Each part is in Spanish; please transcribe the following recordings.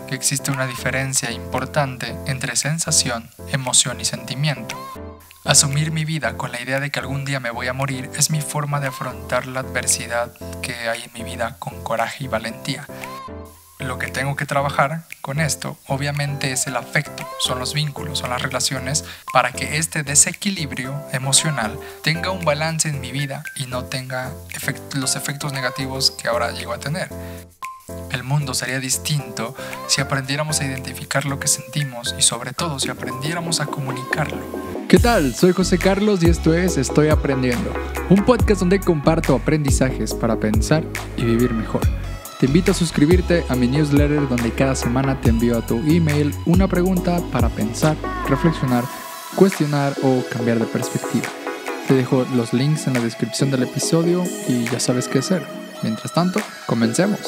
que existe una diferencia importante entre sensación, emoción y sentimiento. Asumir mi vida con la idea de que algún día me voy a morir es mi forma de afrontar la adversidad que hay en mi vida con coraje y valentía. Lo que tengo que trabajar con esto, obviamente, es el afecto, son los vínculos, son las relaciones, para que este desequilibrio emocional tenga un balance en mi vida y no tenga los efectos negativos que ahora llego a tener. El mundo sería distinto si aprendiéramos a identificar lo que sentimos y sobre todo si aprendiéramos a comunicarlo. ¿Qué tal? Soy José Carlos y esto es Estoy Aprendiendo, un podcast donde comparto aprendizajes para pensar y vivir mejor. Te invito a suscribirte a mi newsletter donde cada semana te envío a tu email una pregunta para pensar, reflexionar, cuestionar o cambiar de perspectiva. Te dejo los links en la descripción del episodio y ya sabes qué hacer. Mientras tanto, comencemos.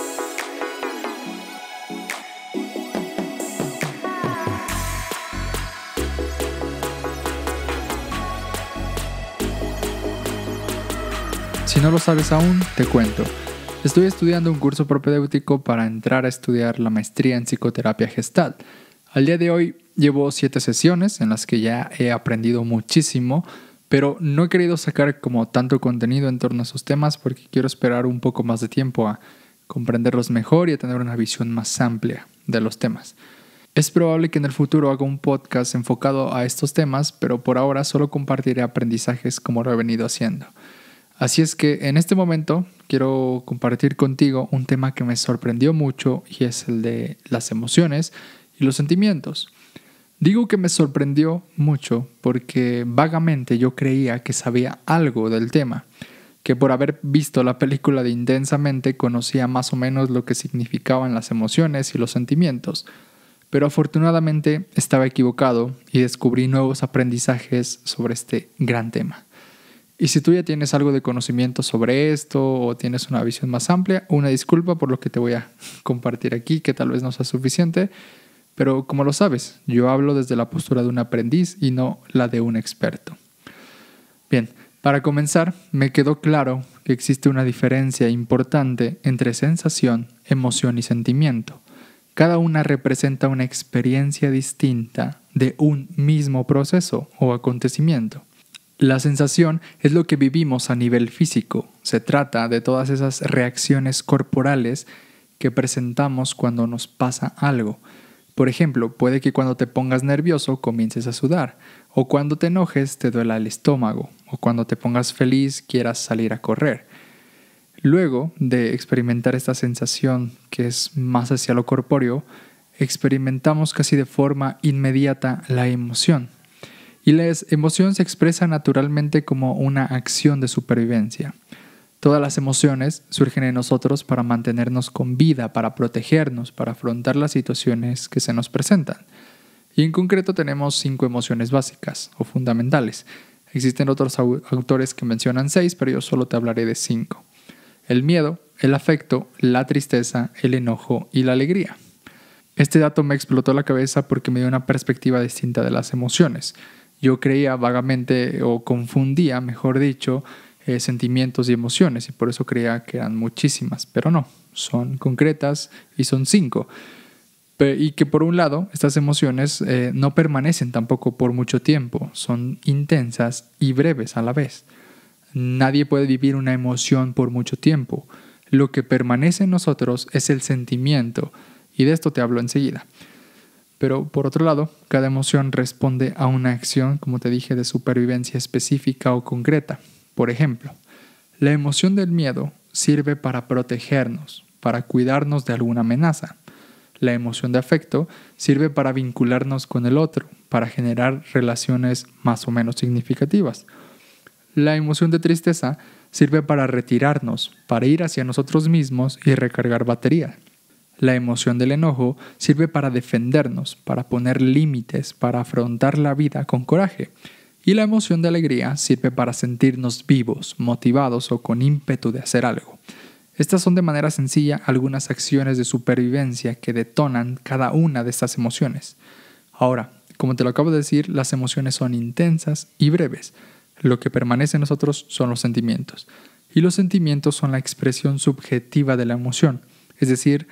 Si no lo sabes aún, te cuento. Estoy estudiando un curso propedéutico para entrar a estudiar la maestría en psicoterapia Gestalt. Al día de hoy llevo 7 sesiones en las que ya he aprendido muchísimo, pero no he querido sacar como tanto contenido en torno a esos temas porque quiero esperar un poco más de tiempo a comprenderlos mejor y a tener una visión más amplia de los temas. Es probable que en el futuro haga un podcast enfocado a estos temas, pero por ahora solo compartiré aprendizajes como lo he venido haciendo. Así es que en este momento quiero compartir contigo un tema que me sorprendió mucho y es el de las emociones y los sentimientos. Digo que me sorprendió mucho porque vagamente yo creía que sabía algo del tema, que por haber visto la película de Intensamente conocía más o menos lo que significaban las emociones y los sentimientos. Pero afortunadamente estaba equivocado y descubrí nuevos aprendizajes sobre este gran tema. Y si tú ya tienes algo de conocimiento sobre esto o tienes una visión más amplia, una disculpa por lo que te voy a compartir aquí, que tal vez no sea suficiente, pero como lo sabes, yo hablo desde la postura de un aprendiz y no la de un experto. Bien, para comenzar, me quedó claro que existe una diferencia importante entre sensación, emoción y sentimiento. Cada una representa una experiencia distinta de un mismo proceso o acontecimiento. La sensación es lo que vivimos a nivel físico. Se trata de todas esas reacciones corporales que presentamos cuando nos pasa algo. Por ejemplo, puede que cuando te pongas nervioso comiences a sudar, o cuando te enojes te duela el estómago, o cuando te pongas feliz quieras salir a correr. Luego de experimentar esta sensación que es más hacia lo corpóreo, experimentamos casi de forma inmediata la emoción. Y la emoción se expresa naturalmente como una acción de supervivencia. Todas las emociones surgen en nosotros para mantenernos con vida, para protegernos, para afrontar las situaciones que se nos presentan. Y en concreto tenemos 5 emociones básicas o fundamentales. Existen otros autores que mencionan 6, pero yo solo te hablaré de 5. El miedo, el afecto, la tristeza, el enojo y la alegría. Este dato me explotó la cabeza porque me dio una perspectiva distinta de las emociones. Yo creía vagamente o confundía, mejor dicho, sentimientos y emociones y por eso creía que eran muchísimas, pero no, son concretas y son 5. Y que por un lado, estas emociones no permanecen tampoco por mucho tiempo, son intensas y breves a la vez. Nadie puede vivir una emoción por mucho tiempo. Lo que permanece en nosotros es el sentimiento y de esto te hablo enseguida. Pero por otro lado, cada emoción responde a una acción, como te dije, de supervivencia específica o concreta. Por ejemplo, la emoción del miedo sirve para protegernos, para cuidarnos de alguna amenaza. La emoción de afecto sirve para vincularnos con el otro, para generar relaciones más o menos significativas. La emoción de tristeza sirve para retirarnos, para ir hacia nosotros mismos y recargar batería. La emoción del enojo sirve para defendernos, para poner límites, para afrontar la vida con coraje. Y la emoción de alegría sirve para sentirnos vivos, motivados o con ímpetu de hacer algo. Estas son de manera sencilla algunas acciones de supervivencia que detonan cada una de estas emociones. Ahora, como te lo acabo de decir, las emociones son intensas y breves. Lo que permanece en nosotros son los sentimientos. Y los sentimientos son la expresión subjetiva de la emoción, es decir,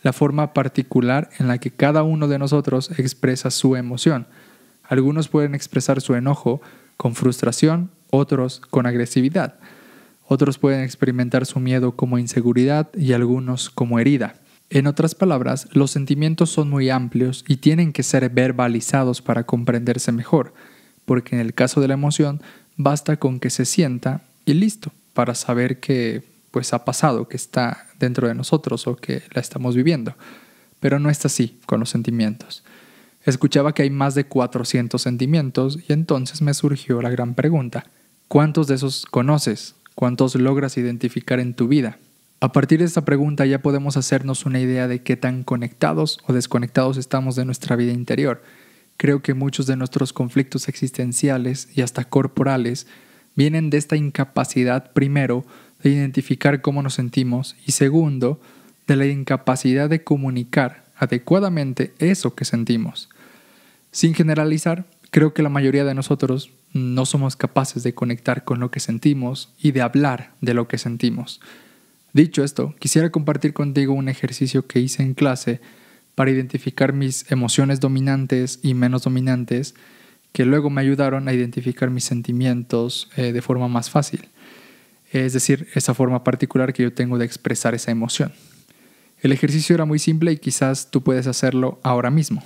la forma particular en la que cada uno de nosotros expresa su emoción. Algunos pueden expresar su enojo con frustración, otros con agresividad. Otros pueden experimentar su miedo como inseguridad y algunos como herida. En otras palabras, los sentimientos son muy amplios y tienen que ser verbalizados para comprenderse mejor, porque en el caso de la emoción basta con que se sienta y listo, para saber que ha pasado, que está dentro de nosotros o que la estamos viviendo. Pero no es así con los sentimientos. Escuchaba que hay más de 400 sentimientos y entonces me surgió la gran pregunta: ¿cuántos de esos conoces? ¿Cuántos logras identificar en tu vida? A partir de esta pregunta ya podemos hacernos una idea de qué tan conectados o desconectados estamos de nuestra vida interior. Creo que muchos de nuestros conflictos existenciales y hasta corporales vienen de esta incapacidad, primero, de identificar cómo nos sentimos y segundo, de la incapacidad de comunicar adecuadamente eso que sentimos. Sin generalizar, creo que la mayoría de nosotros no somos capaces de conectar con lo que sentimos y de hablar de lo que sentimos. Dicho esto, quisiera compartir contigo un ejercicio que hice en clase para identificar mis emociones dominantes y menos dominantes, que luego me ayudaron a identificar mis sentimientos de forma más fácil. Es decir, esa forma particular que yo tengo de expresar esa emoción. El ejercicio era muy simple y quizás tú puedes hacerlo ahora mismo.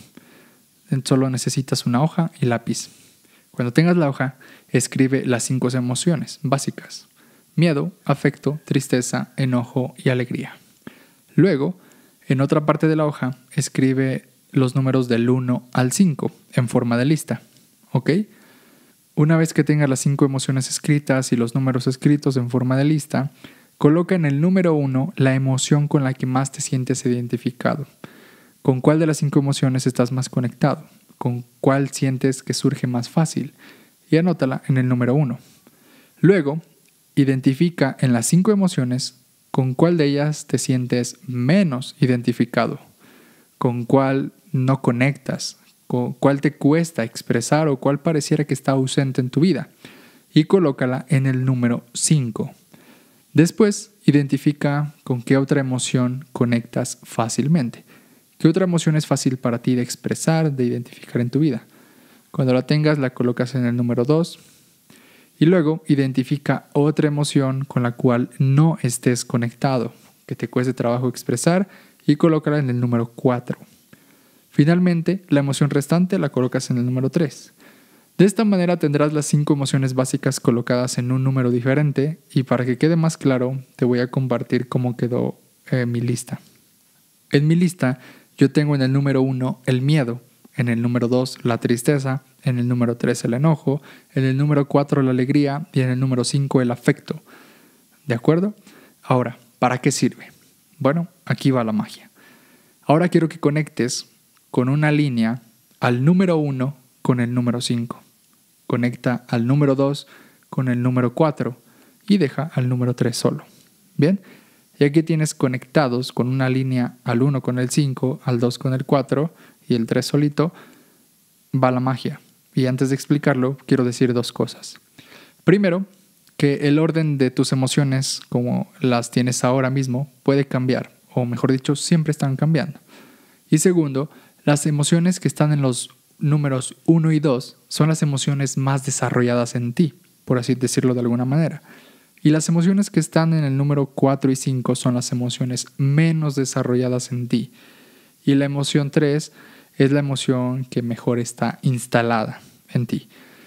Solo necesitas una hoja y lápiz. Cuando tengas la hoja, escribe las 5 emociones básicas: miedo, afecto, tristeza, enojo y alegría. Luego, en otra parte de la hoja, escribe los números del 1 al 5 en forma de lista. ¿Ok? Una vez que tengas las 5 emociones escritas y los números escritos en forma de lista, coloca en el número 1 la emoción con la que más te sientes identificado. ¿Con cuál de las 5 emociones estás más conectado? ¿Con cuál sientes que surge más fácil? Y anótala en el número 1. Luego, identifica en las 5 emociones con cuál de ellas te sientes menos identificado, con cuál no conectas, con cuál te cuesta expresar o cuál pareciera que está ausente en tu vida, y colócala en el número 5. Después, identifica con qué otra emoción conectas fácilmente. ¿Qué otra emoción es fácil para ti de expresar, de identificar en tu vida? Cuando la tengas, la colocas en el número 2. Y luego identifica otra emoción con la cual no estés conectado, que te cueste trabajo expresar, y colócala en el número 4. Finalmente, la emoción restante la colocas en el número 3. De esta manera tendrás las 5 emociones básicas colocadas en un número diferente, y para que quede más claro, te voy a compartir cómo quedó mi lista. En mi lista, yo tengo en el número 1 el miedo, en el número 2 la tristeza, en el número 3 el enojo, en el número 4 la alegría y en el número 5 el afecto. ¿De acuerdo? Ahora, ¿para qué sirve? Bueno, aquí va la magia. Ahora quiero que conectes con una línea al número 1 con el número 5. Conecta al número 2 con el número 4 y deja al número 3 solo. ¿Bien? Y aquí tienes conectados con una línea al 1 con el 5, al 2 con el 4 y el 3 solito, va la magia. Y antes de explicarlo, quiero decir 2 cosas. Primero, que el orden de tus emociones, como las tienes ahora mismo, puede cambiar, o mejor dicho, siempre están cambiando. Y segundo, las emociones que están en los números 1 y 2 son las emociones más desarrolladas en ti, por así decirlo de alguna manera. Y las emociones que están en el número 4 y 5 son las emociones menos desarrolladas en ti. Y la emoción 3 es la emoción que mejor está instalada en ti.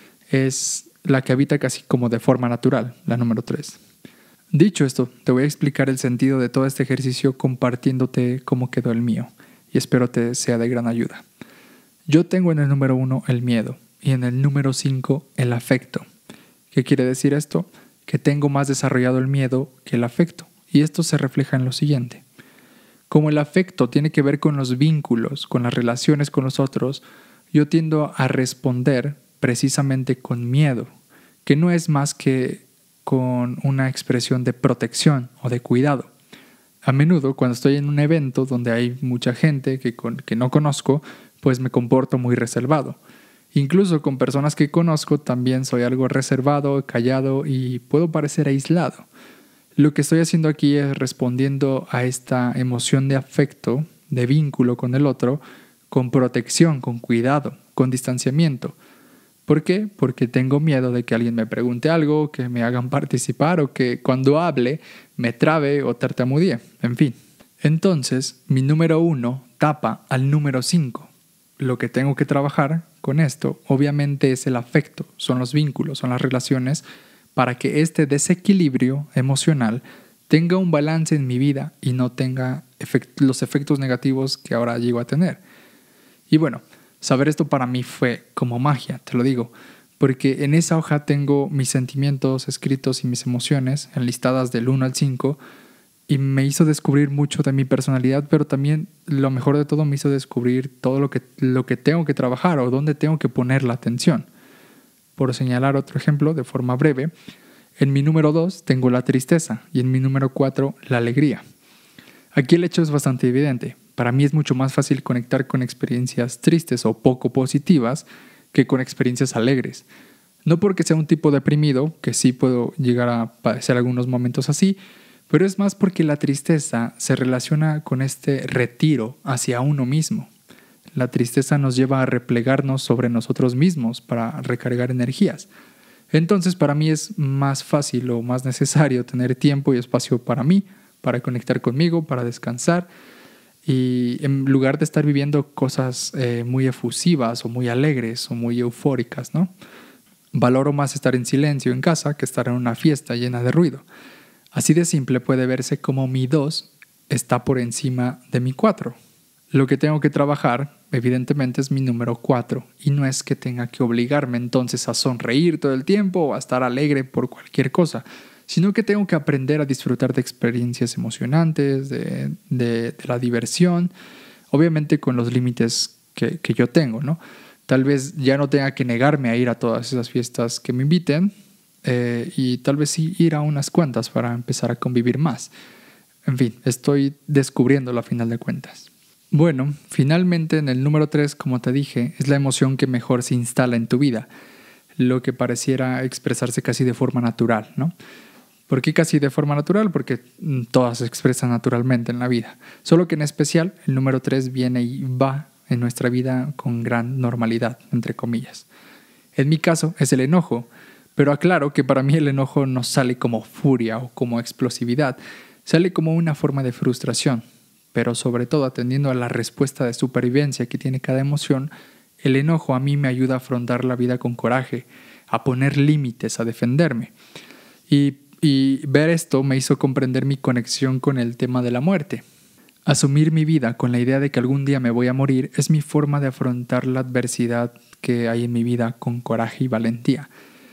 Es la que habita casi como de forma natural, la número 3. Dicho esto, te voy a explicar el sentido de todo este ejercicio compartiéndote cómo quedó el mío. Y espero te sea de gran ayuda. Yo tengo en el número 1 el miedo y en el número 5 el afecto. ¿Qué quiere decir esto? Que tengo más desarrollado el miedo que el afecto. Y esto se refleja en lo siguiente. Como el afecto tiene que ver con los vínculos, con las relaciones con los otros, yo tiendo a responder precisamente con miedo, que no es más que con una expresión de protección o de cuidado. A menudo, cuando estoy en un evento donde hay mucha gente que no conozco, pues me comporto muy reservado. Incluso con personas que conozco también soy algo reservado, callado y puedo parecer aislado. Lo que estoy haciendo aquí es respondiendo a esta emoción de afecto, de vínculo con el otro, con protección, con cuidado, con distanciamiento. ¿Por qué? Porque tengo miedo de que alguien me pregunte algo, que me hagan participar o que cuando hable me trabe o tartamudee, en fin. Entonces, mi número 1 tapa al número 5. Lo que tengo que trabajar con esto, obviamente, es el afecto, son los vínculos, son las relaciones, para que este desequilibrio emocional tenga un balance en mi vida y no tenga los efectos negativos que ahora llego a tener. Y bueno, saber esto para mí fue como magia, te lo digo, porque en esa hoja tengo mis sentimientos escritos y mis emociones enlistadas del 1 al 5 y me hizo descubrir mucho de mi personalidad, pero también lo mejor de todo me hizo descubrir todo lo que tengo que trabajar o dónde tengo que poner la atención. Por señalar otro ejemplo de forma breve, en mi número 2 tengo la tristeza y en mi número 4 la alegría. Aquí el hecho es bastante evidente. Para mí es mucho más fácil conectar con experiencias tristes o poco positivas que con experiencias alegres. No porque sea un tipo deprimido, que sí puedo llegar a padecer algunos momentos así, pero es más porque la tristeza se relaciona con este retiro hacia uno mismo. La tristeza nos lleva a replegarnos sobre nosotros mismos para recargar energías. Entonces para mí es más fácil o más necesario tener tiempo y espacio para mí, para conectar conmigo, para descansar. Y en lugar de estar viviendo cosas muy efusivas o muy alegres o muy eufóricas, ¿no? Valoro más estar en silencio en casa que estar en una fiesta llena de ruido. Así de simple puede verse como mi 2 está por encima de mi 4. Lo que tengo que trabajar, evidentemente, es mi número 4 y no es que tenga que obligarme entonces a sonreír todo el tiempo o a estar alegre por cualquier cosa, sino que tengo que aprender a disfrutar de experiencias emocionantes, de la diversión, obviamente con los límites que yo tengo, ¿no? Tal vez ya no tenga que negarme a ir a todas esas fiestas que me inviten y tal vez sí ir a unas cuantas para empezar a convivir más. En fin, estoy descubriéndolo a final de cuentas. Bueno, finalmente en el número 3, como te dije, es la emoción que mejor se instala en tu vida, lo que pareciera expresarse casi de forma natural, ¿no? ¿Por qué casi de forma natural? Porque todas se expresan naturalmente en la vida. Solo que en especial el número 3 viene y va en nuestra vida con gran normalidad, entre comillas. En mi caso es el enojo, pero aclaro que para mí el enojo no sale como furia o como explosividad, sale como una forma de frustración. Pero sobre todo atendiendo a la respuesta de supervivencia que tiene cada emoción, el enojo a mí me ayuda a afrontar la vida con coraje, a poner límites, a defenderme. Y ver esto me hizo comprender mi conexión con el tema de la muerte. Asumir mi vida con la idea de que algún día me voy a morir es mi forma de afrontar la adversidad que hay en mi vida con coraje y valentía.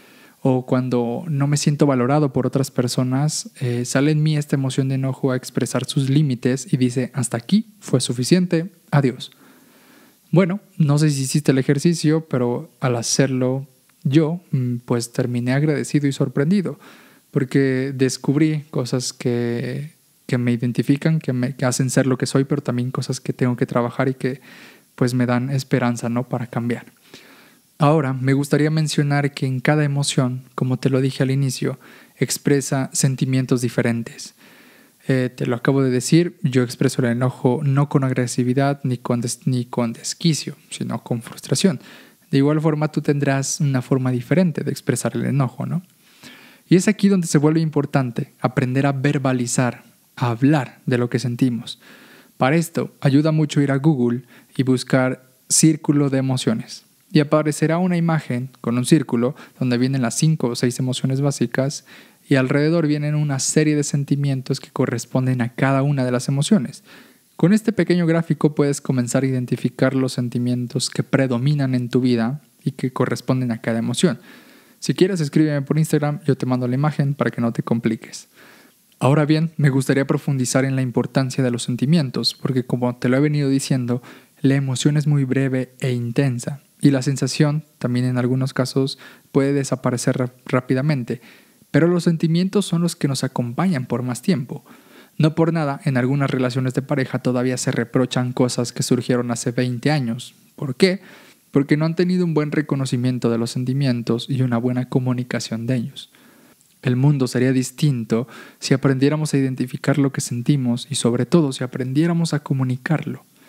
O cuando no me siento valorado por otras personas, sale en mí esta emoción de enojo a expresar sus límites y dice, hasta aquí, fue suficiente, adiós. Bueno, no sé si hiciste el ejercicio, pero al hacerlo yo, pues terminé agradecido y sorprendido, porque descubrí cosas que me identifican, que hacen ser lo que soy, pero también cosas que tengo que trabajar y que pues me dan esperanza, ¿no?, para cambiar. Ahora, me gustaría mencionar que en cada emoción, como te lo dije al inicio, expresa sentimientos diferentes. Te lo acabo de decir, yo expreso el enojo no con agresividad ni con desquicio, sino con frustración. De igual forma, tú tendrás una forma diferente de expresar el enojo, ¿no? Y es aquí donde se vuelve importante aprender a verbalizar, a hablar de lo que sentimos. Para esto, ayuda mucho ir a Google y buscar círculo de emociones. Y aparecerá una imagen con un círculo donde vienen las 5 o 6 emociones básicas y alrededor vienen una serie de sentimientos que corresponden a cada una de las emociones. Con este pequeño gráfico puedes comenzar a identificar los sentimientos que predominan en tu vida y que corresponden a cada emoción. Si quieres, escríbeme por Instagram, yo te mando la imagen para que no te compliques. Ahora bien, me gustaría profundizar en la importancia de los sentimientos, porque como te lo he venido diciendo, la emoción es muy breve e intensa. Y la sensación, también en algunos casos, puede desaparecer rápidamente. Pero los sentimientos son los que nos acompañan por más tiempo. No por nada, en algunas relaciones de pareja todavía se reprochan cosas que surgieron hace 20 años. ¿Por qué? Porque no han tenido un buen reconocimiento de los sentimientos y una buena comunicación de ellos. El mundo sería distinto si aprendiéramos a identificar lo que sentimos y sobre todo si aprendiéramos a comunicarlo.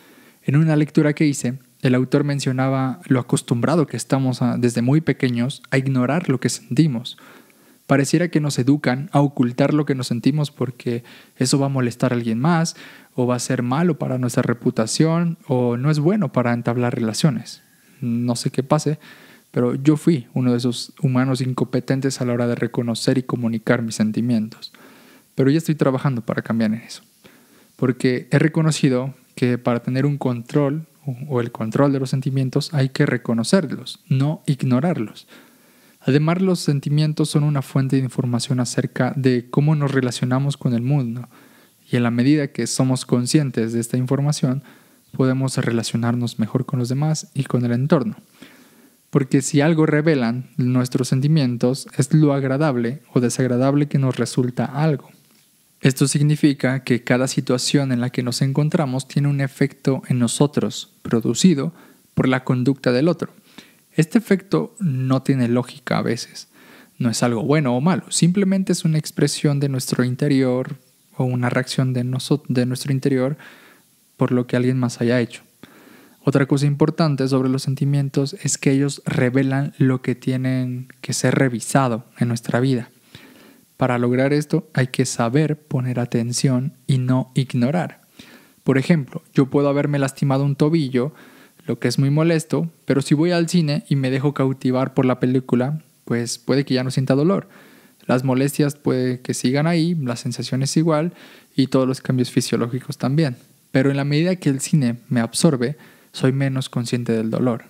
En una lectura que hice, el autor mencionaba lo acostumbrado que estamos desde muy pequeños a ignorar lo que sentimos. Pareciera que nos educan a ocultar lo que nos sentimos porque eso va a molestar a alguien más, o va a ser malo para nuestra reputación, o no es bueno para entablar relaciones. No sé qué pase, pero yo fui uno de esos humanos incompetentes a la hora de reconocer y comunicar mis sentimientos. Pero ya estoy trabajando para cambiar en eso. Porque he reconocido que para tener un control o el control de los sentimientos hay que reconocerlos, no ignorarlos. Además, los sentimientos son una fuente de información acerca de cómo nos relacionamos con el mundo. Y en la medida que somos conscientes de esta información, podemos relacionarnos mejor con los demás y con el entorno. Porque si algo revelan nuestros sentimientos es lo agradable o desagradable que nos resulta algo. Esto significa que cada situación en la que nos encontramos tiene un efecto en nosotros, producido por la conducta del otro. Este efecto no tiene lógica a veces. No es algo bueno o malo, simplemente es una expresión de nuestro interior o una reacción de nuestro interior por lo que alguien más haya hecho. Otra cosa importante sobre los sentimientos es que ellos revelan lo que tienen que ser revisado en nuestra vida. Para lograr esto hay que saber poner atención y no ignorar. Por ejemplo, yo puedo haberme lastimado un tobillo, lo que es muy molesto, pero si voy al cine y me dejo cautivar por la película, pues puede que ya no sienta dolor. Las molestias puede que sigan ahí, la sensación es igual y todos los cambios fisiológicos también. Pero en la medida que el cine me absorbe, soy menos consciente del dolor.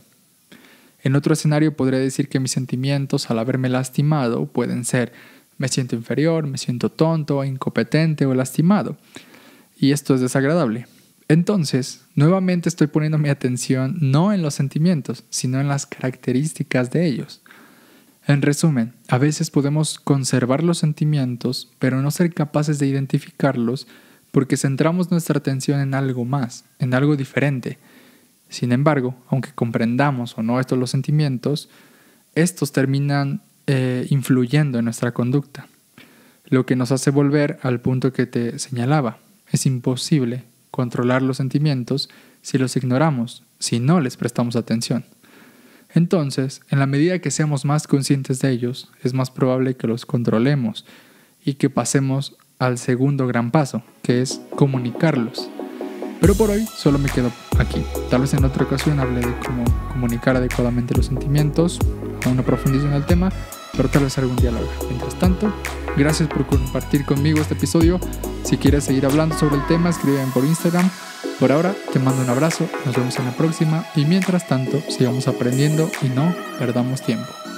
En otro escenario podría decir que mis sentimientos al haberme lastimado pueden ser: me siento inferior, me siento tonto, incompetente o lastimado. Y esto es desagradable. Entonces, nuevamente estoy poniendo mi atención no en los sentimientos, sino en las características de ellos. En resumen, a veces podemos conservar los sentimientos, pero no ser capaces de identificarlos porque centramos nuestra atención en algo más, en algo diferente. Sin embargo, aunque comprendamos o no los sentimientos, estos terminan influyendo en nuestra conducta. Lo que nos hace volver al punto que te señalaba. Es imposible controlar los sentimientos si los ignoramos, si no les prestamos atención. Entonces, en la medida que seamos más conscientes de ellos, es más probable que los controlemos y que pasemos al segundo gran paso, que es comunicarlos. Pero por hoy solo me quedo aquí. Tal vez en otra ocasión hable de cómo comunicar adecuadamente los sentimientos, aún no profundizo en el tema, pero tal vez algún día lo haga. Mientras tanto, gracias por compartir conmigo este episodio. Si quieres seguir hablando sobre el tema, escríbeme por Instagram. Por ahora, te mando un abrazo, nos vemos en la próxima y mientras tanto, sigamos aprendiendo y no perdamos tiempo.